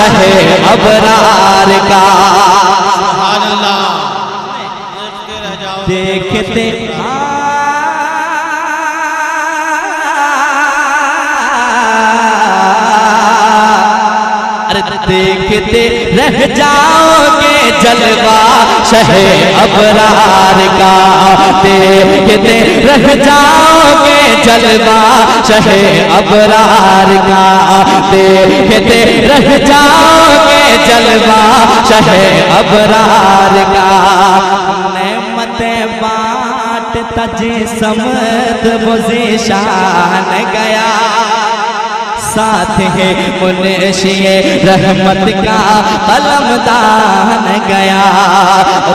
शहे अबरार का। देखते देखते रह जाओगे जलवा शहे अबरार का। देखते रह जाओगे जलवा शहे अबरार का। देखते रह जाओगे जलवा शहे अबरार का। नेमतें बांटता जिस्मत वो ज़ीशान गया। साथ है मुनशिए रहमत का कलमदान गया। और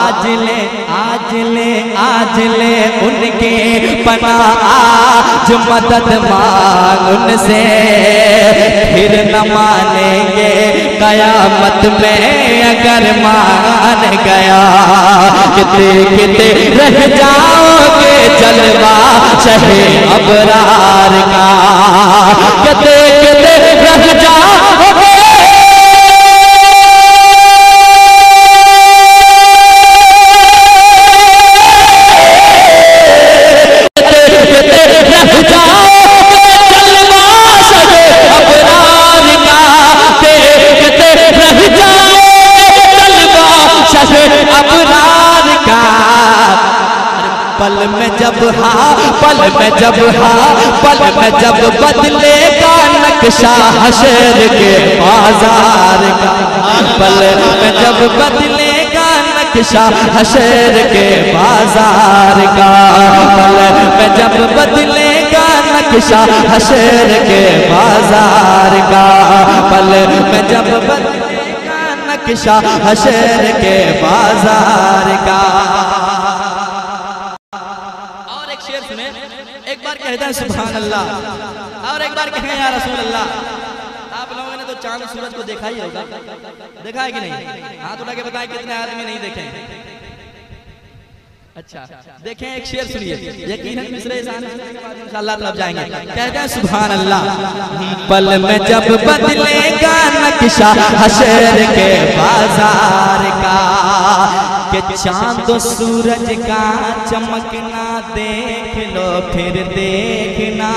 आज ले उनके पना आज मदद मांग उनसे। फिर न मानेंगे कयामत में अगर मान गया। किते किते रह जाओगे जलवा शहे अबरार का। किते किते रह जाओगे पल में जब बदलेगा नक्शा हशर के बाजार का। पल में जब बदलेगा नक्शा हशर के बाजार का। पल में जब बदलेगा नक्शा हशर के बाजार का। पल में जब बदलेगा नक्शा हशर के बाजार का। एक बार कहते हैं सुभान अल्लाह और एक बार कहें या रसूल अल्लाह। आप लोगों ने तो चांद सूरज को देखा ही होगा, देखा है कि नहीं? हाथ उठा के बताएं कितने आदमी नहीं देखे। अच्छा देखें, एक शेर सुनिए, यकीनन मिसरे इंशाअल्लाह तलब जाएंगे। कहते हैं सुभान अल्लाह। पल में जब बदलेगा नक्शा हशर के बाजार का। कि चांद सूरज का चमकना देख लो फिर देखना।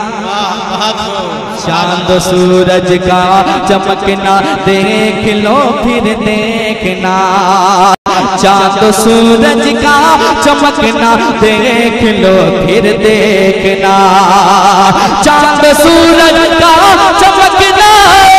चांद सूरज का चमकना देख लो फिर देखना। चांद सूरज का चमकना देख लो फिर देखना। चांद सूरज का चमकना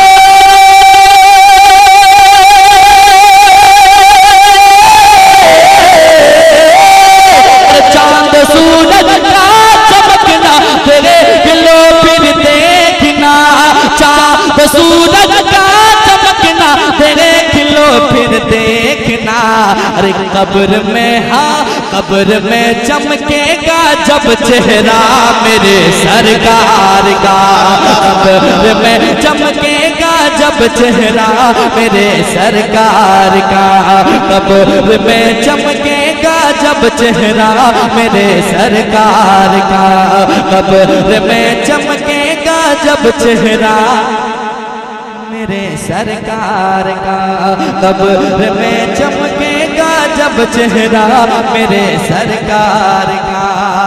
सूरज का चमकना देख लो फिर देखना। चांद सूरज का चमकना देख लो फिर देखना। अरे कब्र में कब्र में चमकेगा जब चेहरा मेरे सरकार का। कब्र में चमकेगा जब चेहरा मेरे सरकार का। कब्र में चमकेगा जब चेहरा मेरे सरकार का। कब्र में चमकेगा जब चेहरा मेरे सरकार का। कब्र में चमकेगा जब चेहरा मेरे सरकार का।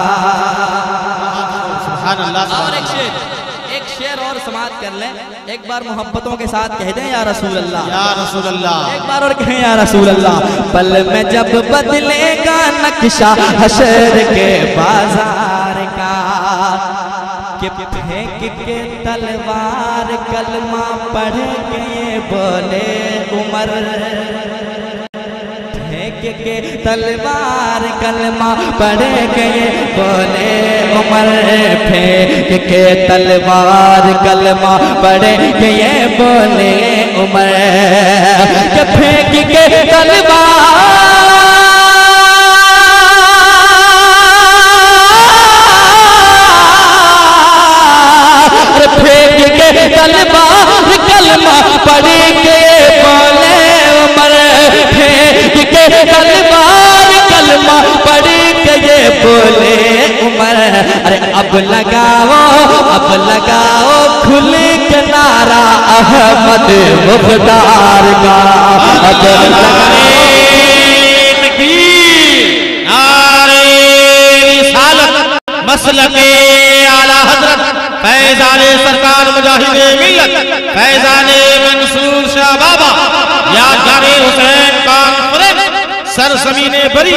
सुभान अल्लाह। और एक शेर और समाप्त कर लें। एक बार मोहब्बतों के साथ कह दें या रसूल अल्लाह, या रसूल अल्लाह। एक बार और कहें या रसूल अल्लाह। पल में जब बदलेगा नक्शा हशर के बाजार का। कि फेंक के तलवार कलमा पढ़ के ये बोले उमर। फेंक के तलवार कलमा पढ़ के ये बोले उमर। फेंक के तलवार कलमा पढ़ के ये बोले उमर। कि फेंक के तलवार तलवार कलमा पढ़ के बोले उमर। फेंक के तलवार कलमा पढ़ के ये बोले उमर। अरे अब लगाओ खुल के नारा अहमद मुख्तार का। अब मसलके आला हजरत फैजाने सरकार मुजाहिदे मिल्लत फैजाने मंसूर शाह बाबा यादगारे हुसैन कॉन्फ्रेंस सरजमीने बरी।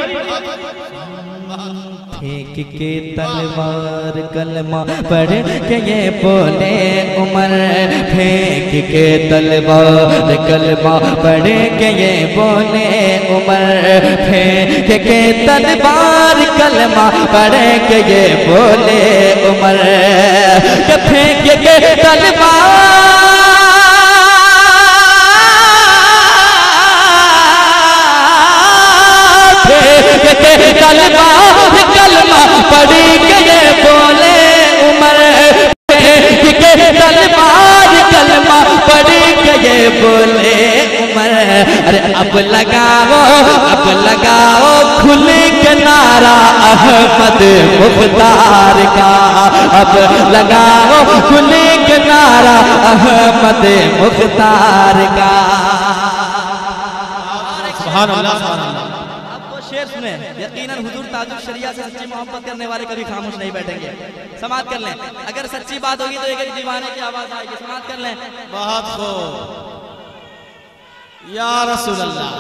फेंक के तलवार कलमा पढ़ के ये बोले उमर, फेंक के तलवार कलमा पढ़ के ये बोले उमर, फेंक के तलवार कलमा पढ़ के ये बोले उमर, के फेंक के तलवार कलमा कलमा पढ़ी के बोले उमर, के तलवार कलमा पढ़ी के बोले उमर। अरे अब लगाओ खुल के नारा अहमद मुख्तार का, अब लगाओ खुल के नारा अहमद मुख्तार का। सुभान अल्लाह सुभान अल्लाह। शेर सुने, यकीनन हुजूर ताजुल शरिया से सच्ची मोहब्बत करने वाले कभी खामोश नहीं बैठेंगे। समाप्त कर लें, अगर सच्ची बात होगी तो एक एक दीवाने की आवाज आएगी। समाप्त कर लें। बहुत खूब या रसूल अल्लाह,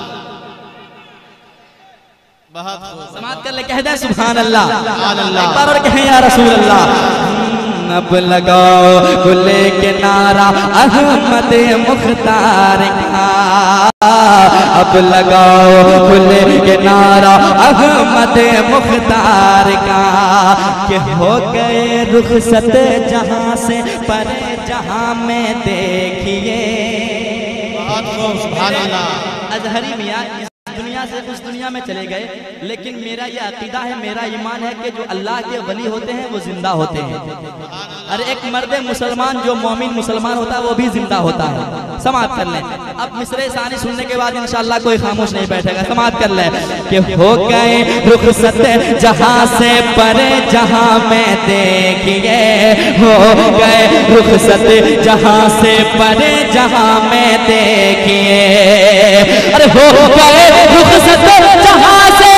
बहुत खूब। समाप्त कर ले, कह दे सुभान अल्लाह, सुभान अल्लाह। एक बार और कहें या रसूल अल्लाह। अब लगाओ खुले के नारा अहमद मुख्तार का, अब लगाओ खुले के नारा अहमद मुख्तार का, कि हो गए रुखसत जहां से परे जहां में देखिए। बहुत खूब सुभान अल्लाह। अजहरी मियां दुनिया से उस दुनिया में चले गए, लेकिन मेरा ये अकीदा है, मेरा ईमान है कि जो अल्लाह के वली होते हैं वो जिंदा होते हैं। अरे एक मर्द मुसलमान जो मोमिन मुसलमान होता है वो भी जिंदा होता है। समाप्त कर लें। अब मिसरे सानी सुनने के बाद इंशाअल्लाह कोई खामोश नहीं बैठेगा। समाप्त कर लें कि हो गए रुखसत जहां से परे जहां में देखिए, हो गए रुखसत जहां से परे जहां में देखिए। अरे हो गए रुखसत जहां से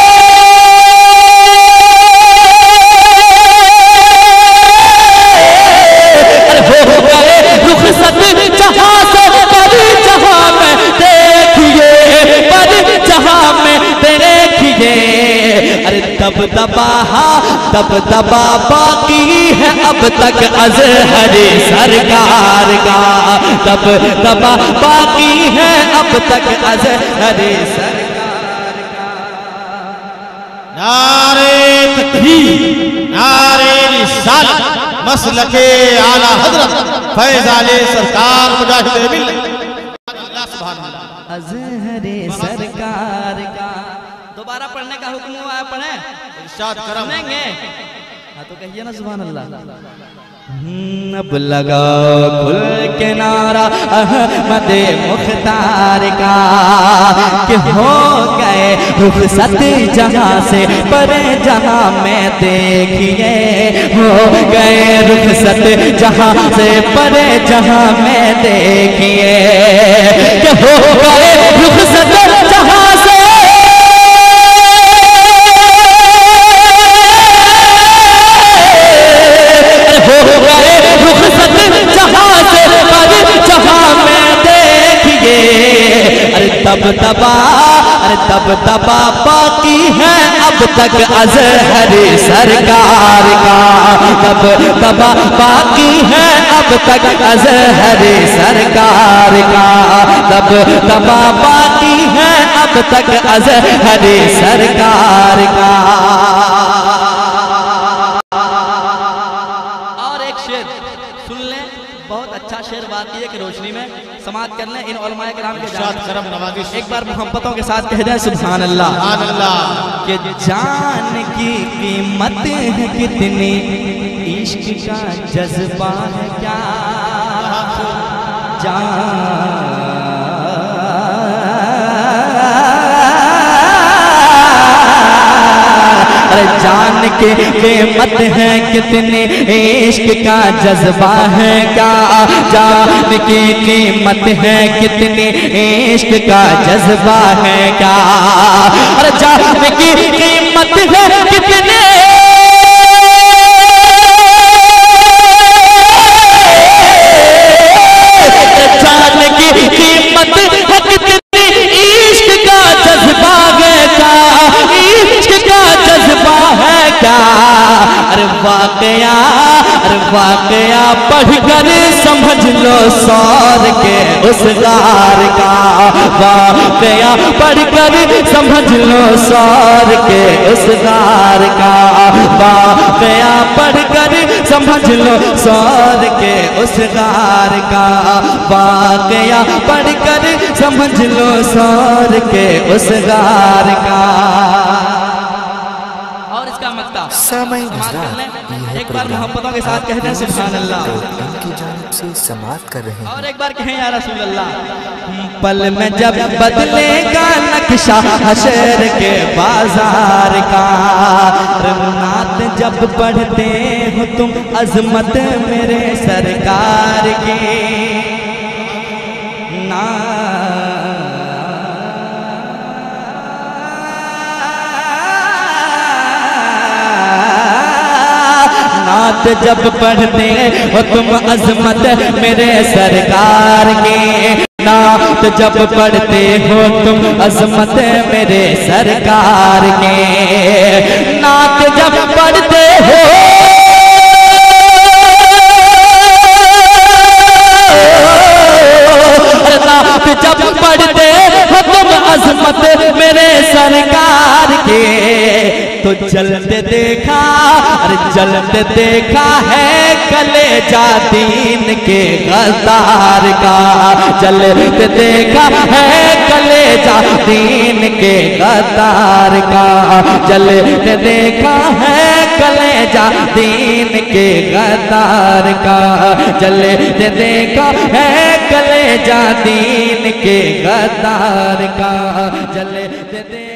दबदबा बाकी है अब तक अजहरी सरकार का, दबदबा बाकी है अब तक अजहरी सरकार का। नारे तकबीर, नारे रिसालत, मसलके आला हजरत फैजाने सरकार मुजाहिदे मिल्लत अल्लाह सुभान अल्लाह। अजहरी सरकार का दोबारा पढ़ने का हुक्म हुआ है, पढ़े इरशाद करम। सुनेंगे हाँ तो कहिए ना सुभान अल्लाह। अब लगाओ खुल के नारा अहमद मुख्तार का, कि हो गए रुखसत जहां से परे जहां में देखिए, हो गए रुखसत जहां से परे जहां में देखिए, कि हो गए रुखसत जहां से दबदबा, अरे दबदबा बाकी है अब तक अजहरी सरकार का, दबदबा बाकी है अब तक अजहरी सरकार का, दबदबा बाकी है अब तक अजहरी सरकार का। और एक शेर सुन लें, बहुत अच्छा शेर वाक़िए की रोशनी में समाप्त कर लें। इन उलमाए किराम के करम नवाज़िश एक बार मोहब्बतों के साथ कह जाए सुभान अल्लाह। सुभान अल्लाह। कि जान की कीमत है कितनी, इश्क का जज्बा है क्या, जान के कीमत है कितने, इश्क का जज्बा है क्या, जान की कीमत है कितने, इश्क का जज्बा है क्या, अरे जान की कीमत है कितने, जान की कीमत है कितनी, इश्क का जज्बा है क्या, इश्क का जज्बा है क्या, अरे वाकया पढ़कर समझ लो सौर के उस गार का, वाकया पढ़कर समझ लो सौर के उस गार का, वाकया पढ़कर समझ लो सौर के उस गार का, वाकया पढ़कर समझ लो सौर के उस गार का। और इसका मक्ता समय एक बार मोहब्बतों के साथ कहते हैं सुभान अल्लाह, उनकी जानिब से समाअत कर रहे हैं। और एक बार कहें या रसूल अल्लाह। पल में जब बदलेगा नक्शा हशर के बाजार का, नात जब पढ़ते हो तुम अजमत मेरे सरकार की, ना नात जब पढ़ते हो तुम अजमत मेरे सरकार के, नात जब पढ़ते हो तुम अजमत मेरे सरकार के, नात जब पढ़ते हो नात जब पढ़ते हो तुम अजमत मेरे सरकार के, तो जलते देखा, अरे जलते देखा है कलेजा दीन के गद्दार का, जलते देखा है कलेजा दीन के गद्दार का, जलते देखा है कलेजा दीन के गद्दार का, जलते देखा है कलेजा दीन के गद्दार का, जलते